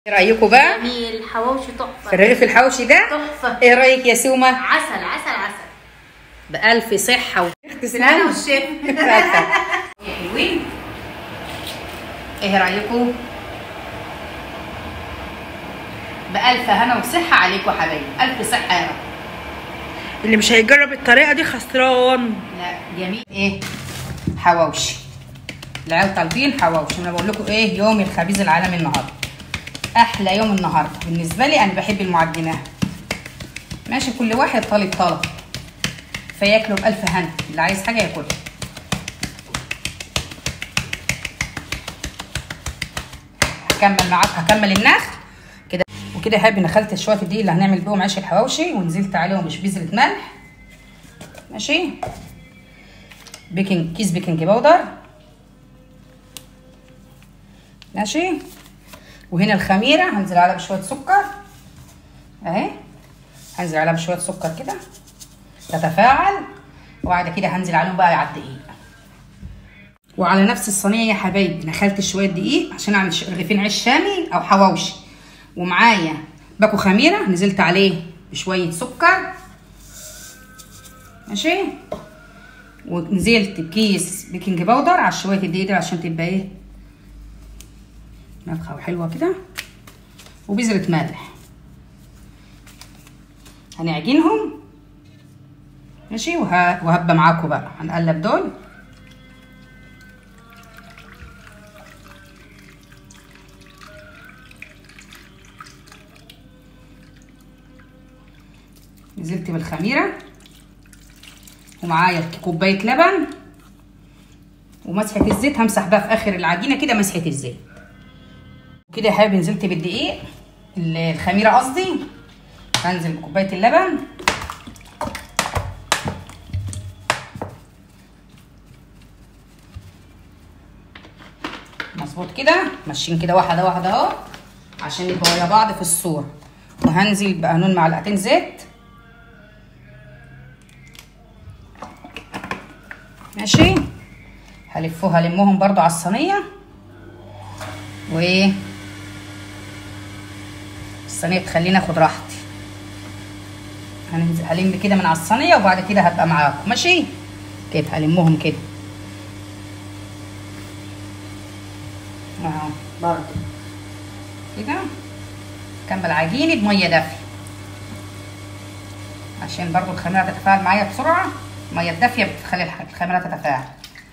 ايه رايكم بقى؟ جميل. حواوشي تحفه. في الرغيف الحوشي ده تحفه. ايه رايك يا سومه؟ عسل عسل عسل. بألف صحه تسلم انا والشيف. يا حلوين، ايه رايكم؟ بألف هنا وصحه عليكم حبايبي، ألف صحه يا رب. اللي مش هيجرب الطريقه دي خسران. لا جميل. ايه حواوشي، العيال طالبين حواوشي. انا بقول لكم ايه، يوم الخبيز العالمي النهارده، احلى يوم النهارده بالنسبه لي. انا بحب المعجنات، ماشي، كل واحد طالب طلب فياكلوا بألف هنا، اللي عايز حاجه ياكلها. هكمل معاكم، هكمل النخ كده وكده. يا حبيبي نخلت شويه الدقيق اللي هنعمل بيهم عيش الحواوشي، ونزلت عليهم بذره ملح، ماشي، كيس بيكنج باودر، ماشي. وهنا الخميره هنزل عليها بشويه سكر اهي، هنزل عليها بشويه سكر كده تتفاعل، وبعد كده هنزل عليهم بقى على الدقيق. وعلى نفس الصينيه يا حبايبي نخلت شويه دقيق عشان اعمل رغيفين عيش شامي او حواوشي، ومعايا باكو خميره نزلت عليه بشويه سكر، ماشي، ونزلت بكيس بيكنج باودر على شويه الدقيق دي عشان تبقى ايه نفخه وحلوه كده، وبذره ملح. هنعجنهم ماشي، وهبقى معاكم بقى هنقلب دول. نزلت بالخميره، ومعايا كوبايه لبن، ومسحه الزيت همسح بقى في اخر العجينه كده مسحه الزيت كده يا حبيبي. نزلت بالدقيق الخميره قصدي، هنزل بكوبايه اللبن، مظبوط كده، ماشيين كده واحده واحده اهو عشان يبقوا ورا بعض في الصوره. وهنزل بقانون معلقتين زيت، ماشي، هلمهم برضو على الصينيه، وايه الصينيه تخليني اخد راحتي. هننزل هلم كده من على الصينيه، وبعد كده هبقى معاكم ماشي كده، هلمهم كده اهو برضو كده. كمل عجينه بميه دافيه عشان برضو الخميره تتفاعل معايا بسرعه. الميه الدافيه بتخلي الخميره تتفاعل.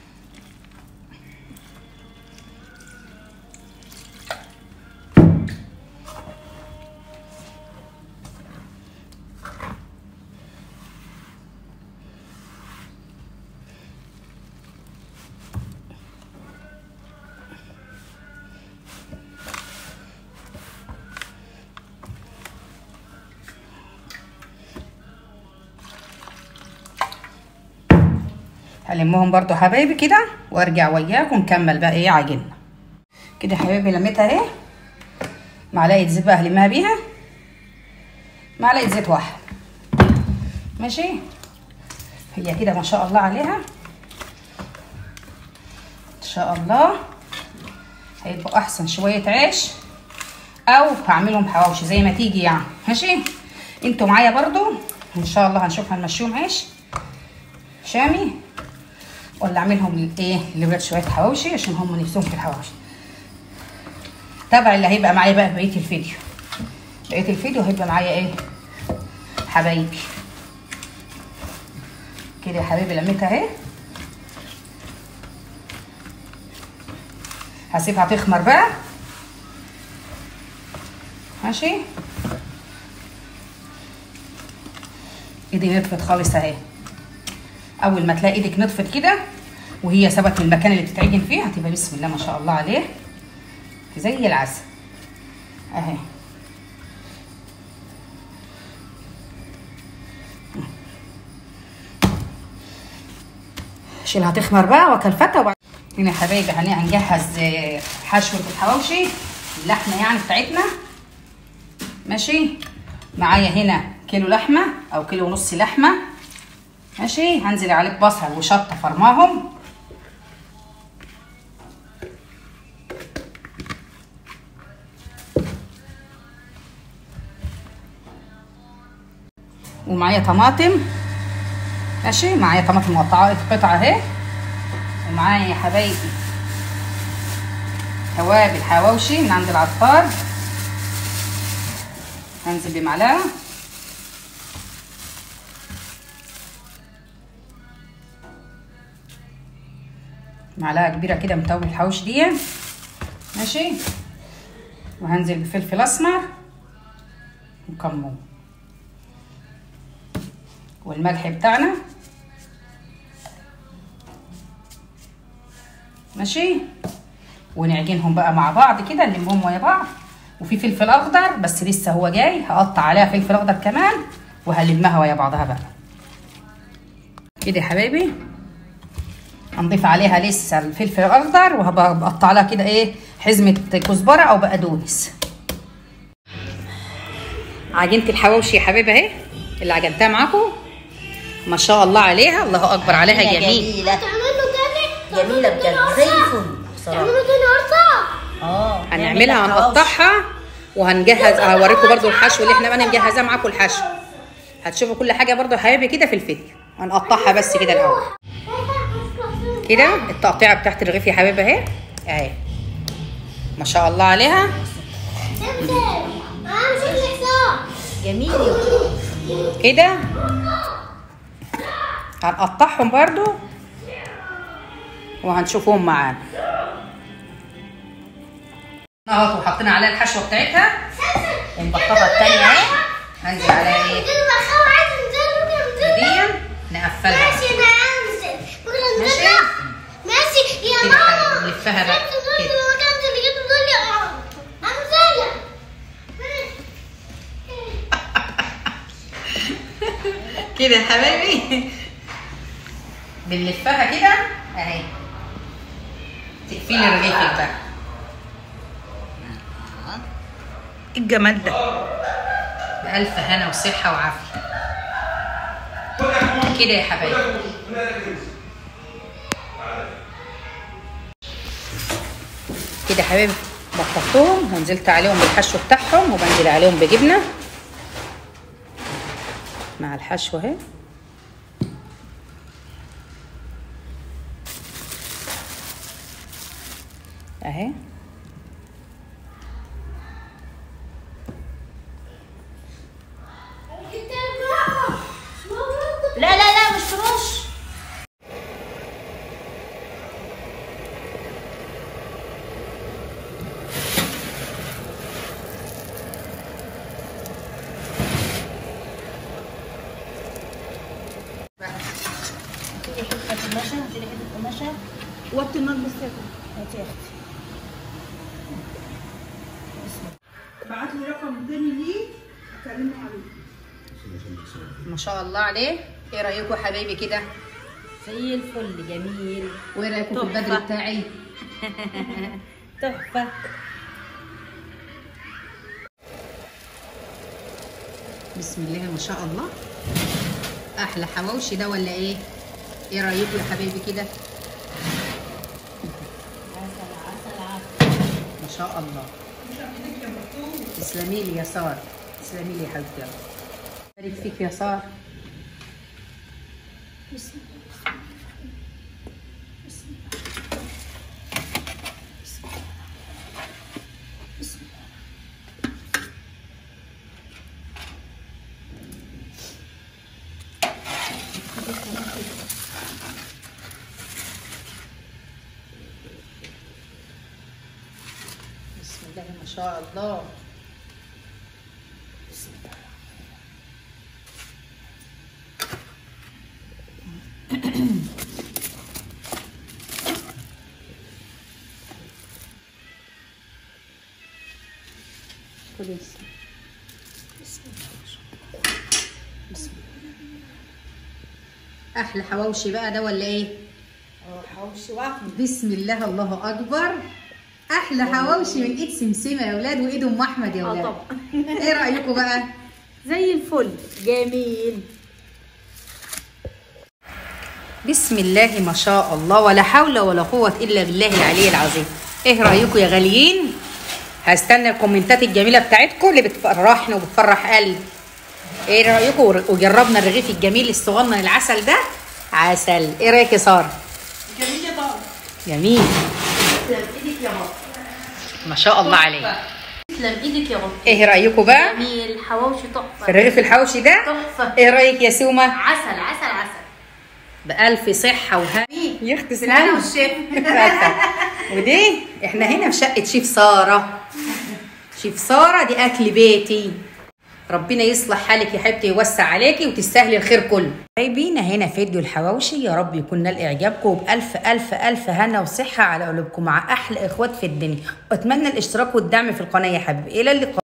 هلمهم برضو حبايبي كده، وارجع وياكم نكمل بقى ايه عجيننا كده. يا حبايبي لميتها اهي، معلقه زيت بقى هلمها بيها، معلقه زيت واحده، ماشي. هي كده ما شاء الله عليها، ان شاء الله هيبقوا احسن شويه عيش، او هعملهم حواوشي زي ما تيجي يعني، ماشي. انتوا معايا برضو ان شاء الله. هنشوف هنمشيهم عيش شامي ولا اعملهم ايه لولاد شويه حواوشي عشان هم نفسهم في الحواوشي. تابع اللي هيبقى معايا بقى بقيه الفيديو. بقيه الفيديو هيبقى معايا ايه حبايبي كده. يا حبايبي لميتها اهي، هسيبها تخمر بقى، ماشي. ايدي نطفت خالص اهي. اول ما تلاقي ايدك نطفت كده وهي ثبت من المكان اللي بتتعجن فيه، هتبقى بسم الله ما شاء الله عليه زي العسل اهي. شيلها تخمر بقى وكلفتها. وبعد هنا يا حبايبي هنجهز حشوه الحواوشي، اللحمه يعني بتاعتنا، ماشي. معايا هنا كيلو لحمه او كيلو ونص لحمه، ماشي. هنزل عليه ببصل وشطه فرماهم، ومعايا طماطم. ماشي، معايا طماطم مقطعه قطع اهي. ومعايا يا حبايبي توابل حواوشي من عند العطار. هنزل بمعلقه. معلقه كبيره كده من توابل الحواوشي دي. ماشي، وهنزل بفلفل اسمر وكمون والملح بتاعنا. ماشي، ونعجنهم بقى مع بعض كده، نلمهم ويا بعض. وفي فلفل اخضر بس لسه هو جاي، هقطع عليها فلفل اخضر كمان وهلمها ويا بعضها بقى كده يا حبايبي. هنضيف عليها لسه الفلفل الاخضر، وهبقى بقطع لها كده ايه حزمه كزبره او بقدونس. عجينه الحواوشي يا حبايبي اهي اللي عجنتها معاكم، ما شاء الله عليها، الله اكبر عليها. جميله جميله بجد زي الفل بصراحه. هنعملها هنقطعها وهنجهز. هوريكم برضو الحشو اللي احنا بقى مجهزاه معاكم. الحشو هتشوفوا كل حاجه برضو يا حبايبي كده في الفيديو. هنقطعها بس كده الاول كده. التقطيعه بتاعت الرغيف يا حبايبي اهي اهي، ما شاء الله عليها. جميل كده هنقطعهم برضو وهنشوفهم معانا اهو. وحطينا عليها الحشوه بتاعتها ومبططه التانيه اهي. هنزل عليها ايه دي، نقفلها. ماشي انا انزل. ماشي يا كده ماما. نلفها بقى كده. كده يا حبايبي بنلفها كده اهي. تقفلي رغيفك بقى. ايه الجمال ده؟ بألف هنا وصحة وعافية كده يا حبايبي. كده يا حبايبي بططتهم ونزلت عليهم بالحشو بتاعهم، وبنزل عليهم بجبنة مع الحشو اهي. اهي لا مش ترش. وطي النار بس يا اختي. بعت لي رقم تاني ليه اكلمه عليه. ما شاء الله عليه. ايه رايكم يا حبايبي كده؟ زي الفل جميل. وايه رايكم في البدر بتاعي؟ تحفه. بسم الله ما شاء الله. احلى حواوشي ده ولا ايه؟ ايه رايكم يا حبايبي كده؟ ما شاء الله. تسلمي لي يا ساره، تسلمي لي يا حبيبتي. بارك فيك يا ساره. بسم الله. بسم الله. بسم الله. بسم الله. بسم الله ما شاء الله. كويس. بسم الله. احلى حواوشي بقى ده ولا ايه؟ حواوشي وعفن. بسم الله الله اكبر. احلى حواوشي من ايد سمسمه يا اولاد وايد ام احمد يا اولاد. طبعا. ايه رايكم بقى؟ زي الفل جميل. بسم الله ما شاء الله، ولا حول ولا قوه الا بالله العلي العظيم. ايه رايكم يا غاليين؟ هستنى الكومنتات الجميله بتاعتكم اللي بتفرحني وبتفرح قلبي. ايه رايكم؟ وجربنا الرغيف الجميل الصغنن العسل ده عسل. ايه رايك يا ساره؟ جميل يا بابا. جميل تسلم ايدك يا بابا. ما شاء الله عليه. تسلم ايدك يا بابا. ايه رايكم بقى جميل، حواوشي في تحفه. الرغيف الحوشي ده؟ تحفه. ايه رايك يا سومه؟ عسل عسل عسل. بألف صحة وهنا يخت انا والشيف. ودي احنا هنا في شقة شيف سارة. شيف سارة دي أكل بيتي. ربنا يصلح حالك يا حبيبتي، يوسع عليكي وتستاهلي الخير كله. جايبين هنا فيديو الحواوشي، يا رب يكون نال إعجابكم، وبألف ألف ألف هنا وصحة على قلوبكم مع أحلى إخوات في الدنيا، وأتمنى الاشتراك والدعم في القناة يا حبيبي. إلى اللقاء.